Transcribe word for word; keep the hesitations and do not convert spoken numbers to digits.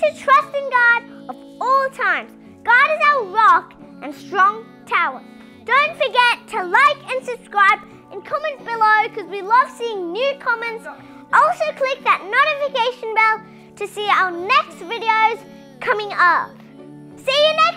to trust in God of all times. God is our rock and strong tower. Don't forget to like and subscribe and comment below because we love seeing new comments. Also click that notification bell to see our next videos coming up. See you next time.